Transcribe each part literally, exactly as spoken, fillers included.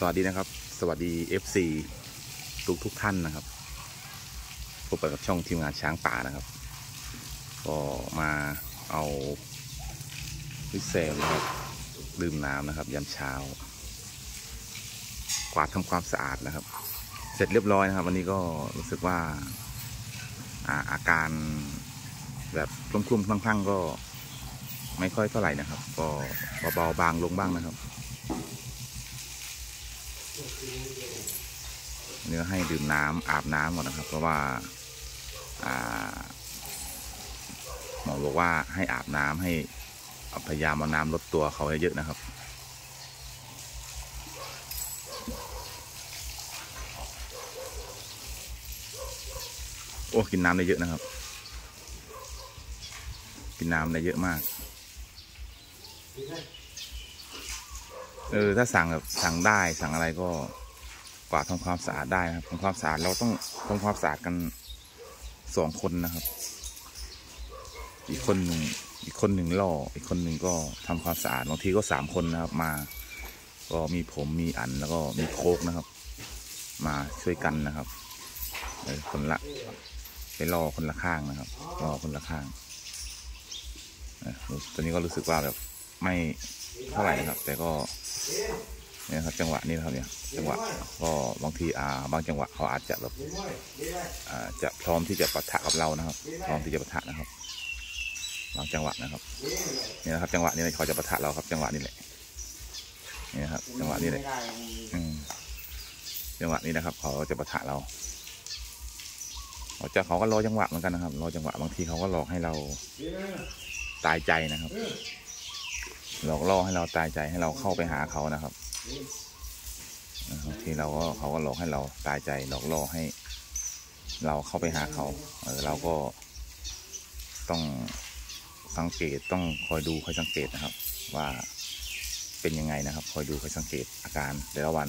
วัสดีนะครับสวัสดี เอฟ ซี ทุกทุกท่านนะครับพบกับช่องทีมงานช้างป่านะครับก็มาเอาวิเศษนะครับดื่มน้ำนะครับยามเช้ากวาดทำความสะอาดนะครับเสร็จเรียบร้อยนะครับวันนี้ก็รู้สึกว่าอาอาการแบบคลุ้มๆคลั่งๆก็ไม่ค่อยเท่าไหร่นะครับก็เบาๆบางลงบ้างนะครับเนื้อให้ดื่มน้ำอาบน้ำก่อนนะครับเพราะว่าหมอบอกว่าให้อาบน้ำให้พยายามเอาน้ำลดตัวเขาเยอะๆนะครับโอ้กินน้ำได้เยอะนะครับกินน้ำได้เยอะมากเออถ้าสั่งแบบสั่งได้สั่งอะไรก็กวาดทำความสะอาดได้นะครับทำความสะอาดเราต้องทำความสะอาดกันสองคนนะครับอีกคนหนึ่งอีกคนหนึ่งล่ออีกคนหนึ่งก็ทำความสะอาดบางทีก็สามคนนะครับมาก็มีผมมีอันแล้วก็มีโคกนะครับมาช่วยกันนะครับเออคนละไปล่อคนละข้างนะครับล่อคนละข้างตอนนี้ก็รู้สึกว่าแบบไม่เท่าไหร่นะครับแต่ก็เนี่ยครับจังหวะนี้นะครับเนี่ยจังหวะก็บางทีอ่าบางจังหวะเขาอาจจะแบบอ่าจะพร้อมที่จะปะทะกับเรานะครับพร้อมที่จะปะทะนะครับบางจังหวะนะครับนี่นะครับจังหวะนี้เขาจะปะทะเราครับจังหวะนี้แหละนี่นะครับจังหวะนี้เลยจังหวะนี้นะครับเขาจะปะทะเราเขาจะเขาก็รอจังหวะเหมือนกันนะครับรอจังหวะบางทีเขาก็หลอกให้เราตายใจนะครับหลอกล่อให้เราตายใจให้เราเข้าไปหาเขานะครับบางทีเราก็เขาก็หลอกให้เราตายใจหลอกล่อให้เราเข้าไปหาเขาเออเราก็ต้องสังเกตต้องคอยดูคอยสังเกตนะครับว่าเป็นยังไงนะครับคอยดูคอยสังเกตอาการแต่ละวัน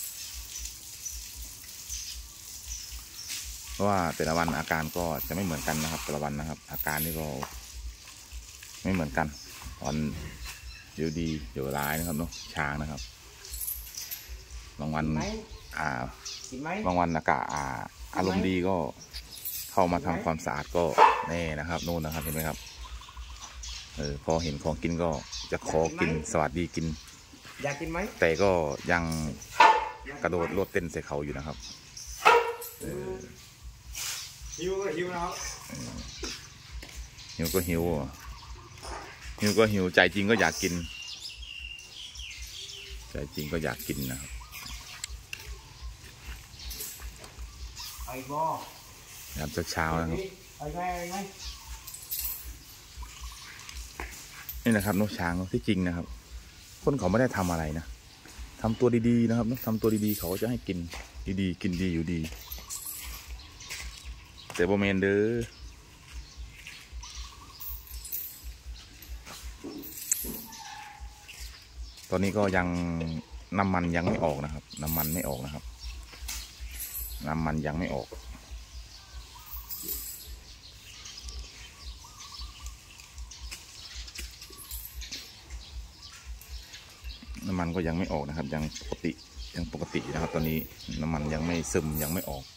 เพราะว่าแต่ละวันอาการก็จะไม่เหมือนกันนะครับแต่ละวันนะครับอาการนี่ก็ไม่เหมือนกันตอนอยู่ดีอยู่ร้ายนะครับเนาะช้างนะครับบางวันอ่าบางวันอากาศอ่าอารมณ์ดีก็เข้ามาทำความสะอาดก็แน่นะครับนู่นนะครับเห็นไหมครับเออพอเห็นของกินก็จะขอกินสวัสดีกินอยากกินไหมแต่ก็ยังกระโดดโลดเต้นใส่เขาอยู่นะครับเออหิวก็หิวนะครับหิวก็หิวหิวก็หิวใจจริงก็อยากกินใจจริงก็อยากกินนะครับไอ้บอยามเช้าๆนะครับนี่นะครับนกช้างที่จริงนะครับคนเขาไม่ได้ทำอะไรนะทำตัวดีๆนะครับทำตัวดีๆเขาจะให้กินดีๆกินดีอยู่ดีแต่โบเมนเด้อตอนนี้ก็ยังน้ำมันยังไม่ออกนะครับน้ำมันไม่ออกนะครับน้ำมันยังไม่ออกน้ำมันก็ยังไม่ออกนะครับยังปกติยังปกตินะครับตอนนี้น้ำมันยังไม่ซึมยังไม่ออก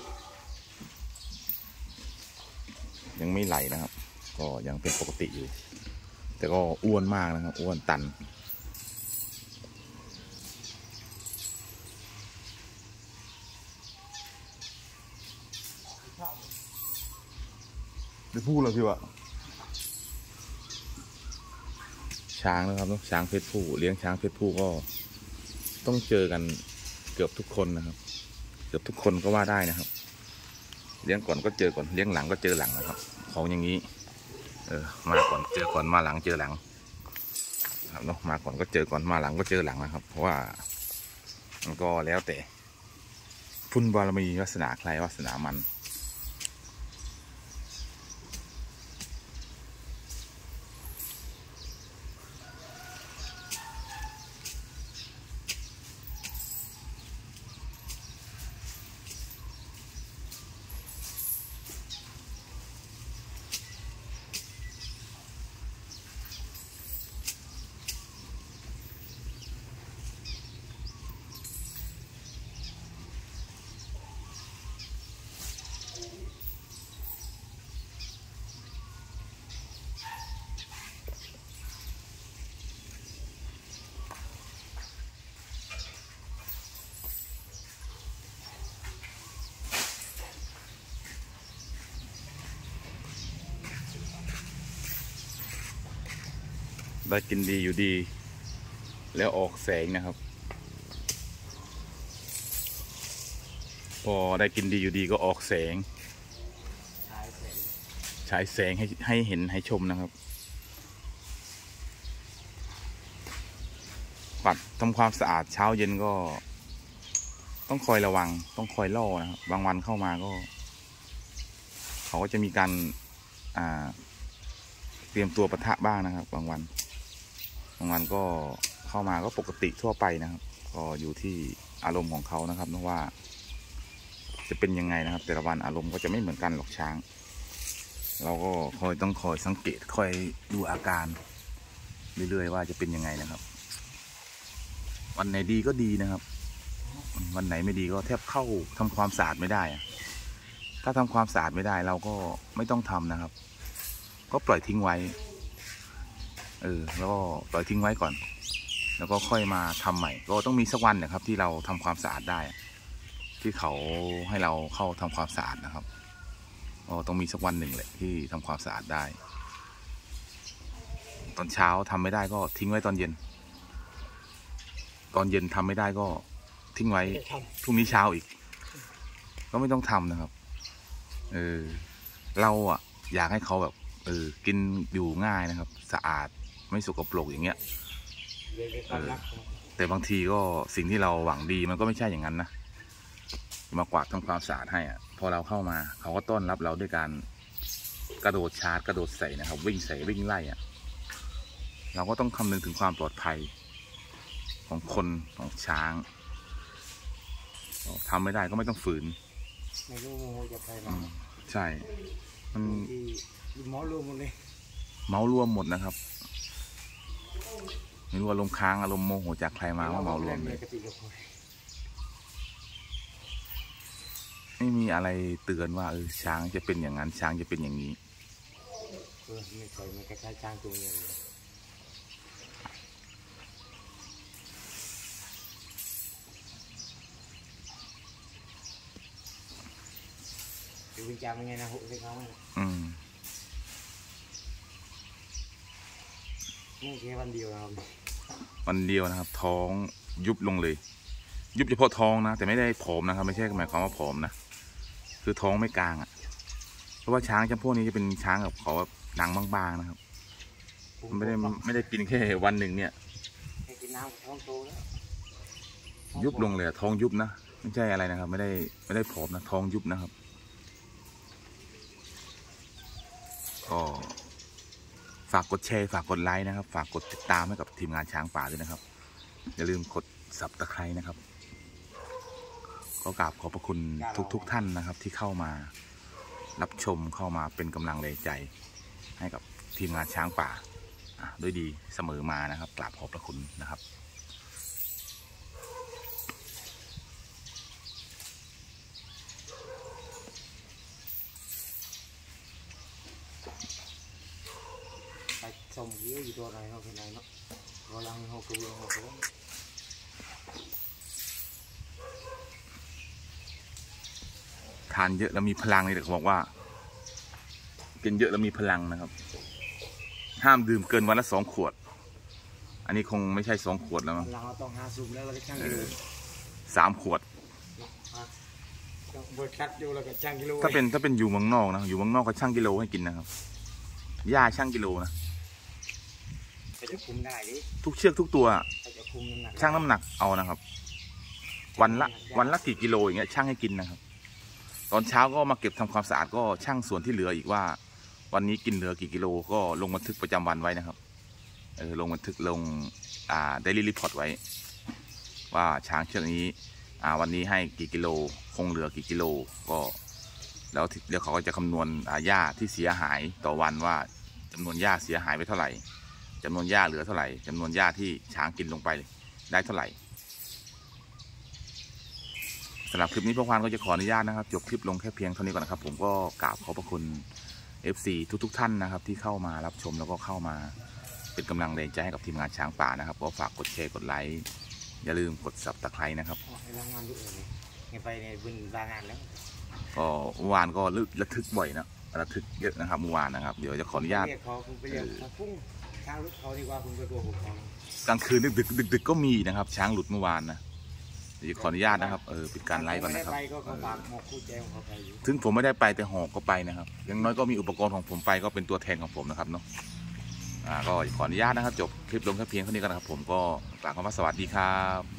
ยังไม่ไหลนะครับก็ยังเป็นปกติอยู่แต่ก็อ้วนมากนะครับอ้วนตันจะพูดเลยพี่วะช้างนะครับช้างเพศผู้เลี้ยงช้างเพศผู้ก็ต้องเจอกันเกือบทุกคนนะครับเกือบทุกคนก็ว่าได้นะครับเลี้ยงก่อนก็เจอก่อนเลี้ยงหลังก็เจอหลังนะครับของอย่างนี้เออมาก่อนเจอก่อนมาหลังเจอหลังครับเนาะมาก่อนก็เจอก่อนมาหลังก็เจอหลังนะครับเพราะว่ามันก็แล้วแต่พุ่นบารมีวาสนาใครวาสนามันได้กินดีอยู่ดีแล้วออกแสงนะครับพอได้กินดีอยู่ดีก็ออกแสงฉายแสงให้ให้เห็นให้ชมนะครับปัดทำความสะอาดเช้าเย็นก็ต้องคอยระวังต้องคอยล่อนะครับบางวันเข้ามาก็เขาก็จะมีการอ่าเตรียมตัวปะทะบ้างนะครับบางวันบางวันก็เข้ามาก็ปกติทั่วไปนะครับก็อยู่ที่อารมณ์ของเขานะครับเพราะว่าจะเป็นยังไงนะครับแต่ละวันอารมณ์ก็จะไม่เหมือนกันหรอกช้างเราก็คอยต้องคอยสังเกตคอยดูอาการเรื่อยๆว่าจะเป็นยังไงนะครับวันไหนดีก็ดีนะครับวันไหนไม่ดีก็แทบเข้าทำความสะอาดไม่ได้ถ้าทำความสะอาดไม่ได้เราก็ไม่ต้องทำนะครับก็ปล่อยทิ้งไว้เออแล้วก็ปล่อยทิ้งไว้ก่อนแล้วก็ค่อยมาทำใหม่ก็ต้องมีสักวันนะครับที่เราทำความสะอาดได้ที่เขาให้เราเข้าทำความสะอาดนะครับก็ต้องมีสักวันหนึ่งแหละที่ทำความสะอาดได้ตอนเช้าทำไม่ได้ก็ทิ้งไว้ตอนเย็นตอนเย็นทำไม่ได้ก็ทิ้งไว้พรุ่งนี้เช้าอีกก็ไม่ต้องทำนะครับเออเราอ่ะอยากให้เขาแบบเออกินอยู่ง่ายนะครับสะอาดไม่สกปรกอย่างเงี้ยเออแต่บางทีก็สิ่งที่เราหวังดีมันก็ไม่ใช่อย่างนั้นนะมากวาดทำความสะอาดให้อ่ะพอเราเข้ามาเขาก็ต้อนรับเราด้วยการกระโดดชาร์จกระโดดใส่นะครับวิ่งใส่วิ่งไล่อ่ะเราก็ต้องคำนึงถึงความปลอดภัยของคนของช้างทำไม่ได้ก็ไม่ต้องฝืนไม่รู้โมโหจะไปมาใช่มันเมารวมหมดเลยเมารวมหมดนะครับไม่รู้อารมณ์ค้างอารมณ์โมโหจากใครมาว่าเมารวมเลยไม่มีอะไรเตือนว่าเออช้างจะเป็นอย่างนั้นช้างจะเป็นอย่างนี้เออไม่ใช่ไม่ใช่ช้างตัวเงี้ยวิจารณ์เป็นไงนะหุบสิเขาอืมนี่แค่วันเดียวนะครับวันเดียวนะครับท้องยุบลงเลยยุบเฉพาะท้องนะแต่ไม่ได้ผอมนะครับไม่ใช่หมายความว่าผอมนะคือท้องไม่กลางอ่ะเพราะว่าช้างจำพวกนี้จะเป็นช้างกับเขาแบบหนังบางๆนะครับไม่ได้ไม่ได้กินแค่วันหนึ่งเนี่ยกินน้ำท้องโตแล้วยุบลงเลยท้องยุบนะไม่ใช่อะไรนะครับไม่ได้ไม่ได้ผอมนะท้องยุบนะครับก็ฝากกดแชร์ฝากกดไลค์นะครับฝากกดติดตามให้กับทีมงานช้างป่าด้วยนะครับอย่าลืมกดซับตะไคร้นะครับก็กราบขอบพระคุณทุกๆ ท่านนะครับที่เข้ามารับชมเข้ามาเป็นกำลังแรงใจให้กับทีมงานช้างป่าด้วยดีเสมอมานะครับกราบขอบพระคุณนะครับส่งเยอะอยู่ตัวไหนเขาเป็นไหนเนาะกำลังเขากลัวเขากลัวทานเยอะแล้วมีพลังนี่เด็กบอกว่ากินเยอะแล้วมีพลังนะครับห้ามดื่มเกินวันละสองขวดอันนี้คงไม่ใช่สองขวดแล้วมั้งเราต้องหาซุ่มแล้วเราจะช่างกิโลสามขวดบดคัดอยู่แล้วก็ช่างกิโลถ้าเป็นถ้าเป็นอยู่เมืองนอกนะอยู่เมืองนอกก็ช่างกิโลให้กินนะครับหญ้าช่างกิโลนะจะคุมได้ดิทุกเชือกทุกตัวช่างน้ำหนักเอานะครับวันละวันละกี่กิโลอย่างเงี้ยช่างให้กินนะครับตอนเช้าก็มาเก็บทำความสะอาดก็ช่างส่วนที่เหลืออีกว่าวันนี้กินเหลือกี่กิโลก็ลงบันทึกประจำวันไว้นะครับเออลงบันทึกลงอ่า daily report ไว้ว่าช้างเชือกนี้อ่าวันนี้ให้กี่กิโลคงเหลือกี่กิโลก็แล้วเดี๋ยวเขาก็จะคำนวณอ่าหญ้าที่เสียหายต่อวันว่าจำนวนหญ้าเสียหายไปเท่าไหร่จำนวนหญ้าเหลือเท่าไหร่จำนวนหญ้าที่ช้างกินลงไปได้เท่าไหร่สำหรับคลิปนี้พ่อควานก็จะขออนุญาตนะครับจบคลิปลงแค่เพียงเท่านี้ก่อนนะครับผมก็กราบขอบพระคุณ เอฟ ซี ทุกๆท่านนะครับที่เข้ามารับชมแล้วก็เข้ามาเป็นกำลังแรงใจให้กับทีมงานช้างป่านะครับก็ฝากกดแชร์กดไลค์อย่าลืมกดซับตะไคร้นะครับไปในบึงบางงานแล้วก็เมื่อวานก็ระทึกบ่อยนะระทึกเยอะนะครับเมื่อวานนะครับเดี๋ยวจะขออนุญาตขอคุณไปเรียกพุ่งทช้างลุกเขาดีกว่าคุณไปกลัวผมเขากลางคืนดึกดึกดึกดึกก็มีนะครับ ช้างหลุดเมื่อวานนะเดี๋ยวขออนุญาตนะครับเออปิดการไลฟ์ก่อนนะครับไม่ได้ไปก็เขาฝากหมกคู่แจงของเขาไปอยู่ถึงผมไม่ได้ไปแต่หอกก็ไปนะครับอยังน้อยก็มีอุปกรณ์ของผมไปก็เป็นตัวแทนของผมนะครับเนาะอ่าก็ขออนุญาตนะครับจบคลิปลงแค่เพียงเท่านี้กันนะครับผมก็กล่าวคำว่าสวัสดีครับ